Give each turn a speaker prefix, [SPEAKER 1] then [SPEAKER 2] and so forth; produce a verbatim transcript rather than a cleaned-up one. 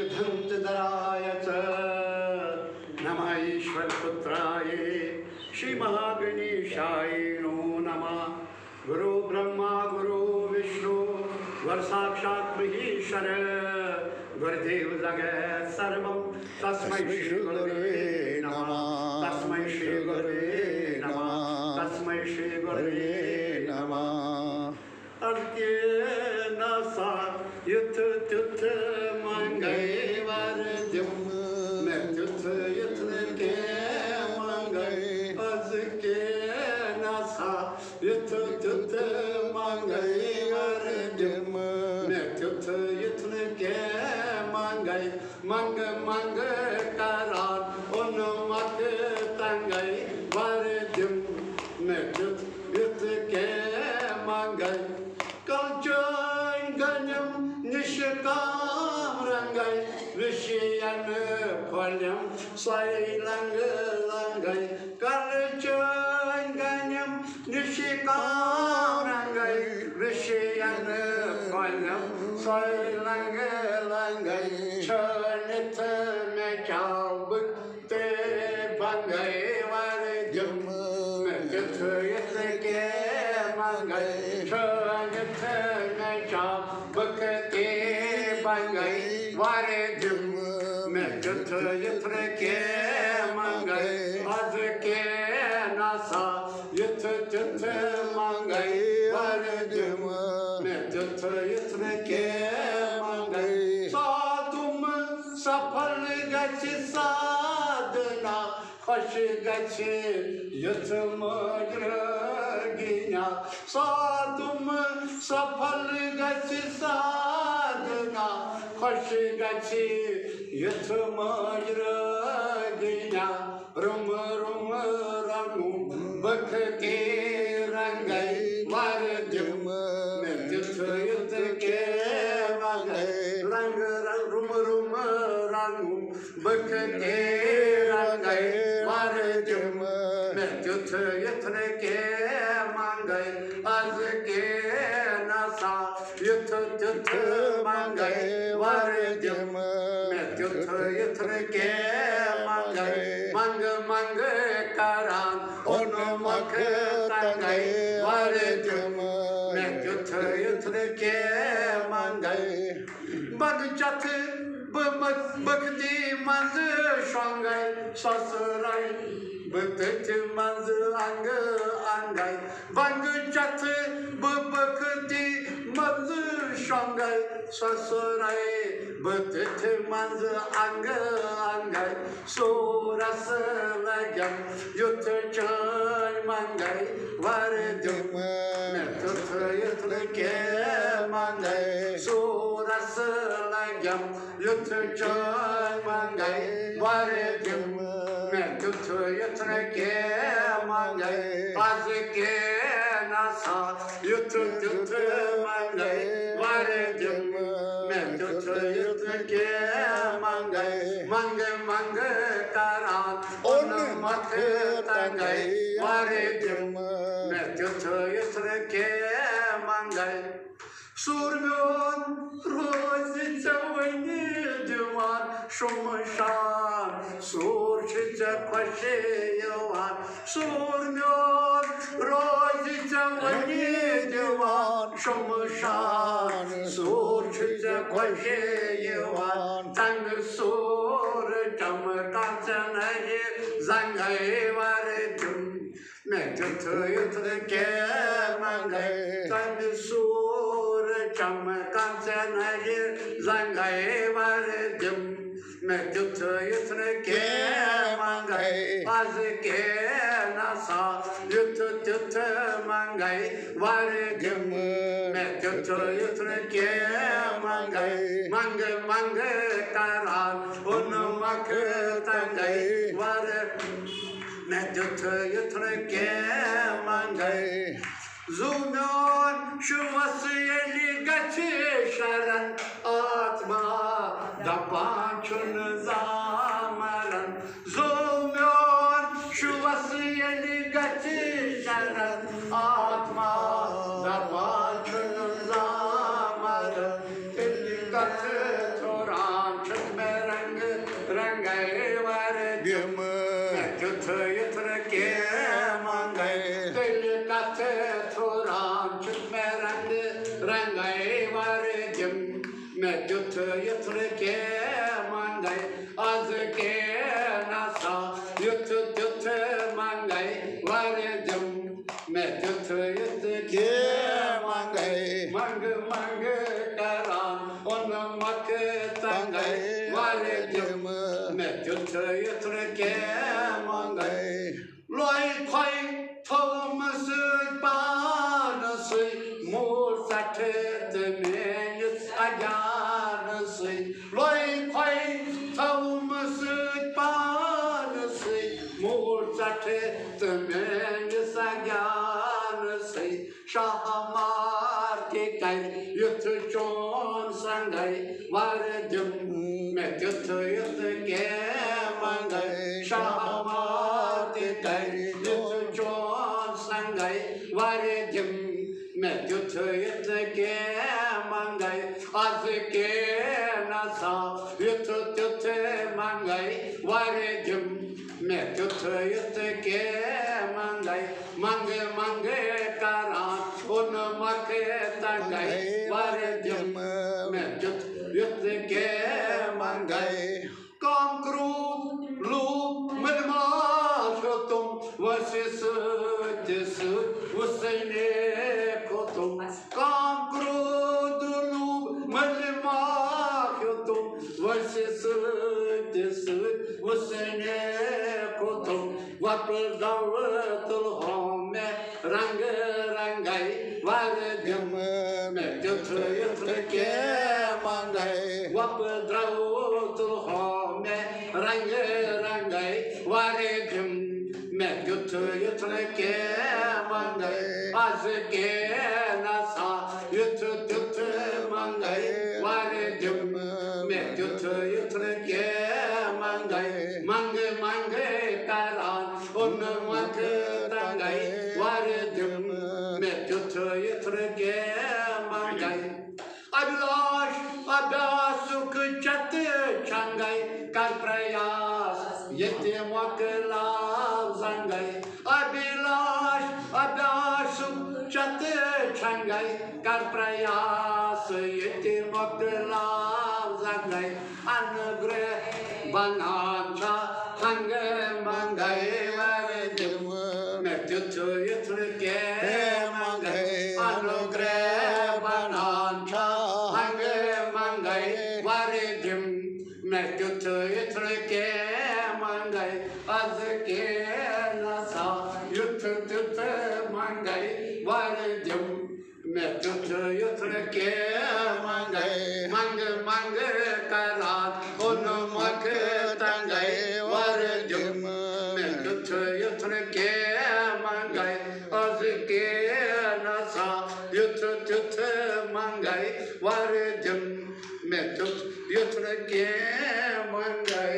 [SPEAKER 1] धन्तधराय च नमः ईश्वरपुत्राय श्रीमहागणेशाय नो नमः। गुरु ब्रह्मा गुरु विष्णु गुरुसाक्षात् महेश्वर गुरुदेव जगत् सर्वं तस्मै श्री गुरवे नमः। तस्मै श्री गुरवे नमः। तस्मै श्री गुरवे नमः। अर्घ्य नसा युथ तुथ मंगय वर्जम मैं तुथ युथ के मंगय अज के नसा युथ तुथ मंगय वर्जम मैं तुथ युथ के मंगय मंग मंग करार उन मक तंगय वर्जम मैं तुथ युथ के मंगय कल्चन गण्यम निष्काम रंगय ऋषियन फल्यम स्वैलंग लंगय कल्चन गण्यम निष्काम रंगय ऋषियन फल्यम स्वैलंग लंगय क्षणित में चाव ते बंगय वर्जम में तिथ यथ के मंगय क्षणित में चाव बकते बंगय वर्जम में तिथ यथ के मंगय अज के नसा यथ तिथ मंगय वर्जम में तिथ यथ के मंगय साधुम सफल गच्छ साधना खुश गच्छ यथ मग्रगिना साधुम सफल गच्छ साधना खुश गच्छ यथ मग्रगिना रुम रुम रमु बखते रंगय वर्जम में तिथ युथ के मंगय रंग रंग रुम रुम रंगु बखते रंगय वर्जम में तिथ युथ के मंगय अज के नसा युथ तिथ मंगय वर्जम में तिथ युथ के मंगय मंग मंग करान उन मख तंगय वर्जम में तिथ युथ के मंगय बग चथ बखती मंज शंगय ससुरय बतिथ मंज अंग अंगय बग चथ बखती मंज शंगय ससुरय बतिथ मंज अंग अंगय सोरस लगम युथ चय मंगय वर्जम में तुथ युथ के मंगय सोरस लगम युथ चय मंगय वर्जम में तुथ युथ के मंगय अज के नसा युथ तुथ मंगय वर्जम में तुथ युथ के मंगय मंग मंग करान उन मख तंगय वर्जम में तुथ युथ के मंगय सूर्योन रोज चवनी जवान शुमशान सूर्य चपशे यवान सूर्योन रोज चवनी जवान शुमशान सूर्य चपशे यवान तंग सूर चमकाचन है जंगय वर्जम में तुथ युथ के मंगय तंग सूर चमकाचन है जंगय वर्जम में तुथ युथ के मंगय अज के नसा युथ तुथ मंगय वर्जम में तुथ युथ के मंगय मंग मंग करान उन मख तंगय वर्जम में तुथ युथ के मंगय जुम्योन शुवस यली गच्छ शरण आत्मा दपांचुन जामरन जुम्योन शुवस यली गच्छ शरण आत्मा दपांचुन जामरन तिल गच्छ थोरांचुन मंगई वर जम मैं जुथ युत्र के मंगई तिल कथ थोराम चुप में रंग रंगई वर जम मैं जुथ युत्र के मंगई आज के नसा युथ जुथ मंगई वर जम मैं जुथ युत्र के मंगई मंग मंग करान उन मक तंगई वर जम मैं जुथ युत्र के मंगई लोई खोई थोमस पानस मूल सठत में युथ अजानस लोई खोई थोमस पानस मूल सठत में युथ अजानस शाहमार के कर युथ चोन संगई वर जम मैं जुथ युथ के मंगई शाहमार के कर युथ चोन संगई वर जम मैं जुथ युथ के मंगई आज के नसा युथ जुथ मंगई वर जम मैं जुथ युथ के मंगई मंग मंग करान उन मक तंगई वर जम मैं जुथ युथ के मंगई काम क्रोध लोभ मदमाश तुम वशिष जिस उसने को तुम काम क्रोध लोभ मदमाश तुम वशिष जिस उसने को तुम वपल दौलतुल होम में रंग रंगाई वर जम मैं जुथ युथ के मंगई वपल दौलतुल होम में रंग रंगाई वर जम मैं जुथ युथ के मंगई आज के नसा युथ जुथ मंगई वर जम मैं जुथ युथ के मंगई मंग मंग करान उन मक तंगई वर जम मैं जुथ युथ के मंगई अभिलाष अभ्यास सुख चत छंगई कर प्रयास यत्य मक लाभ संगई अभिलाष अभ्यास सुख चत छंगई कर प्रयास यत्य मक लाभ संगई अनुग्रह बनाचा हंग मंगई वर जम मैं जुथ युथ के मंगई अनुग्रह बनाचा हंग मंगई वर जम मैं जुथ युथ के मंगई आज के नसा युथ जुथ मंगई वर जम मैं जुथ युथ के मंगई मंग मंग करान उन मक तंगई वर जम मैं जुथ युथ के मंगई आज के नसा युथ जुथ मंगई वर जम मैं जुथ युथ के मंगई।